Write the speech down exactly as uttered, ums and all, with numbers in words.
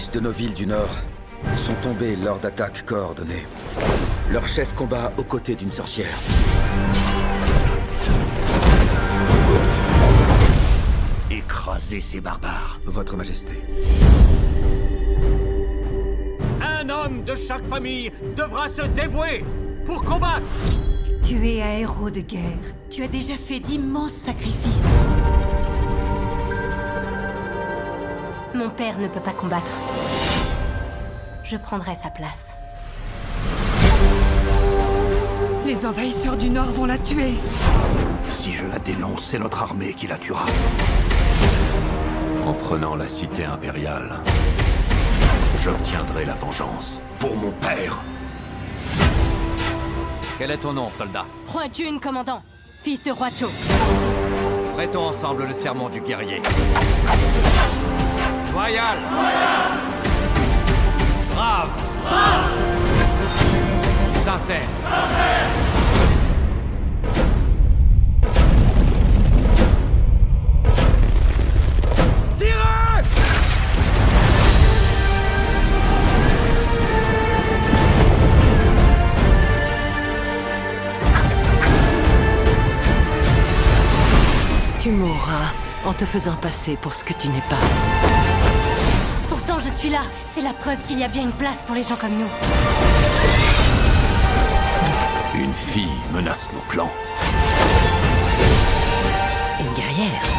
fils de nos villes du Nord sont tombés lors d'attaques coordonnées. Leur chef combat aux côtés d'une sorcière. Écrasez ces barbares. Votre Majesté. Un homme de chaque famille devra se dévouer pour combattre. Tu es un héros de guerre. Tu as déjà fait d'immenses sacrifices. Mon père ne peut pas combattre. Je prendrai sa place. Les envahisseurs du Nord vont la tuer. Si je la dénonce, c'est notre armée qui la tuera. En prenant la cité impériale, j'obtiendrai la vengeance pour mon père. Quel est ton nom, soldat? Roi Jun, commandant. Fils de roi Cho. Prêtons ensemble le serment du guerrier. Loyal. Brave. Brave. Sincère. Sincère. Tirez! Tu mourras en te faisant passer pour ce que tu n'es pas. Pourtant, je suis là. C'est la preuve qu'il y a bien une place pour les gens comme nous. Une fille menace nos plans. Une guerrière.